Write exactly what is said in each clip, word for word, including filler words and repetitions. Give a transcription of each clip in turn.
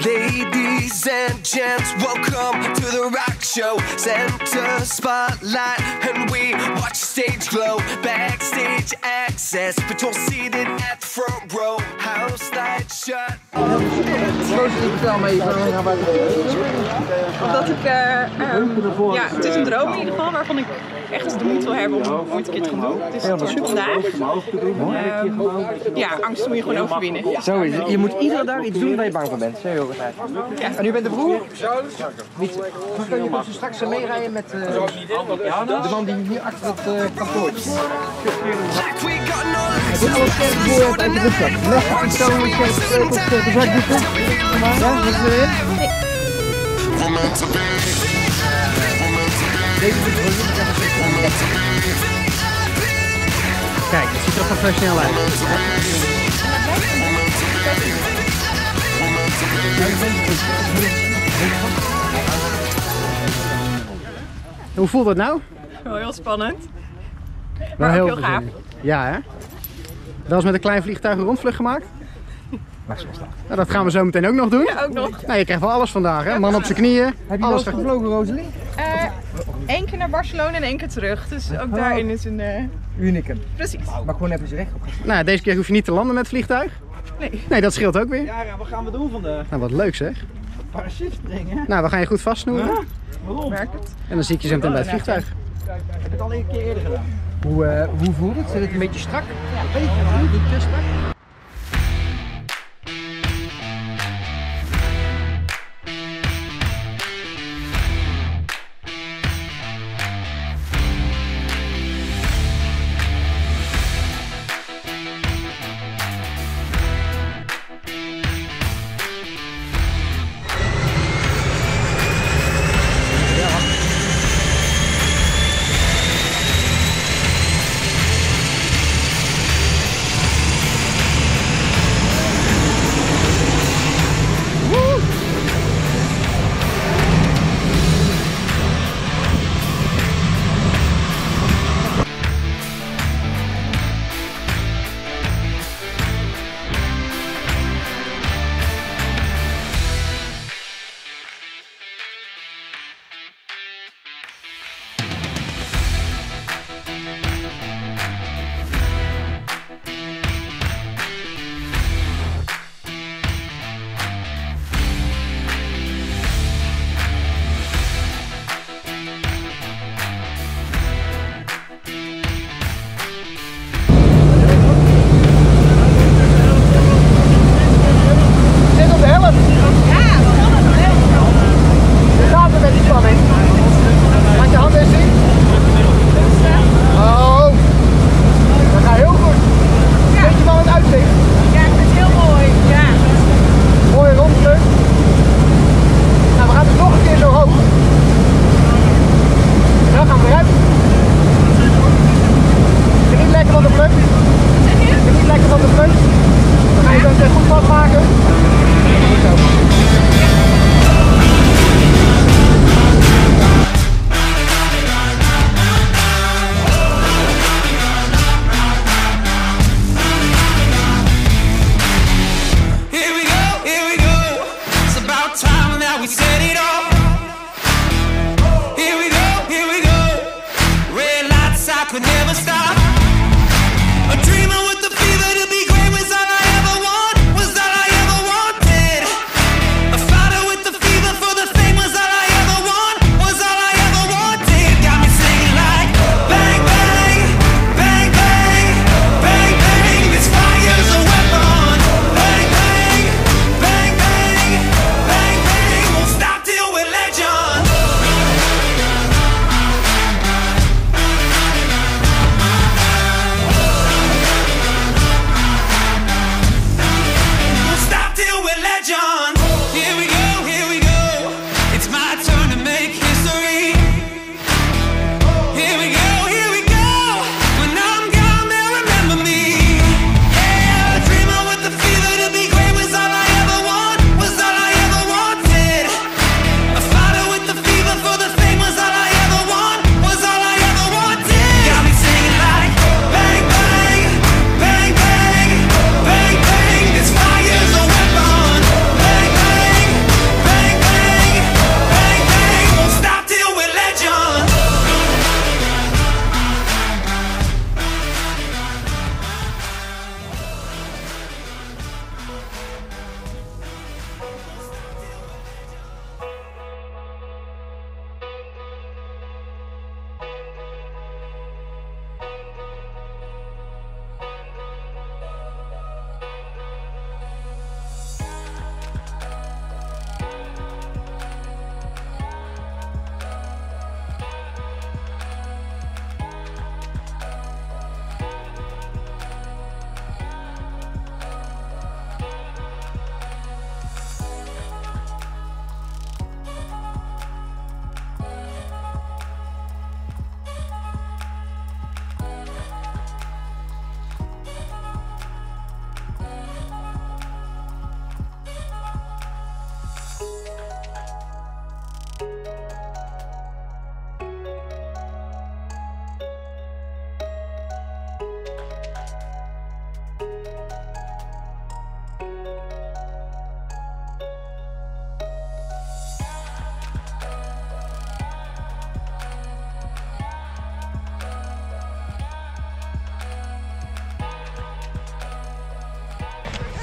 Ladies and gents, welcome to the rock show. Center spotlight, and we watch the stage glow. Backstage access, but you're seated at the front row. House lights shut. Vertel me even. Omdat ik, uh, um, ja, het is een droom in ieder geval waarvan ik echt de moed wil hebben om ooit een keer te gaan doen. Dus het wordt vandaag. Um, ja, angst moet je gewoon overwinnen. Zo is het. Je moet iedere dag iets doen waar je bang voor bent. Zo heel goed. Ja. En u bent de broer? Wietse. Dan kun je dus straks meerijden met uh, de man die hier achter het uh, kantoor is. Hij doet alles sterk voor uit de rugzak. Leg het zo met je sleutels op de zakdoeken. Ja, wat is erin? Kijk, het ziet er professioneel uit. Hoe voelt dat nou? Wel heel spannend. Maar, maar heel, ook heel gaaf. Ja, hè? Wel eens met een klein vliegtuig een rondvlucht gemaakt? Nou, dat gaan we zo meteen ook nog doen. Ja, ook nog. Nou, je krijgt wel alles vandaag, hè? Man op zijn knieën. Heb je alles gevlogen, Rosalie? Eén uh, keer naar Barcelona en één keer terug. Dus ook oh. daarin is een... Uh... Unicum. Precies. Maar gewoon even recht op. Nou, deze keer hoef je niet te landen met het vliegtuig. Nee. Nee, dat scheelt ook weer. Ja, wat gaan we doen vandaag? Nou, wat leuk zeg. Parachute springen. Nou, we gaan je goed vastsnoeren. Ja. Waarom? Werkt het? En dan zie ik je zo meteen bij het vliegtuig. Heb ik het al een keer eerder gedaan. Hoe, uh, hoe voelt het? Zit het een beetje strak? Ja, een beetje, niet te strak.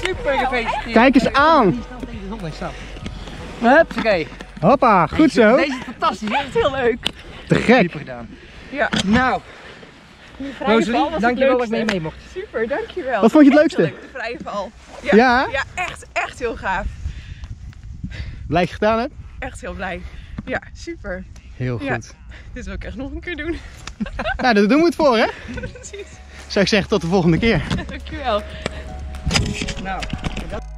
Super gefeliciteerd. Kijk eens aan. Huppakee. Hoppa, goed zo. Deze is fantastisch, hè? Echt heel leuk. Te gek. Super gedaan. Ja. Nou, Die vrije val Rosalie, was het dankjewel dat ik leukste. mee mee mocht. Super, dankjewel. Wat vond je het Echt leukste? leuk, de vrije val. Ja, Ja? ja, echt, echt heel gaaf. Blij dat je gedaan hebt? Echt heel blij. Ja, super. Heel goed. Ja. Dit wil ik echt nog een keer doen. Nou, daar doen we het voor, hè? Precies. Zou ik zeggen, tot de volgende keer. Dankjewel. Nou,